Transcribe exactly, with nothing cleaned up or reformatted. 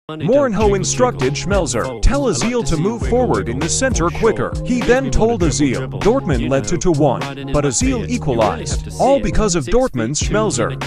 Mourinho instructed Schmelzer, "Tell Ozil to move forward in the center quicker." He then told Ozil. Dortmund led to two one, but Ozil equalized, all because of Dortmund's Schmelzer.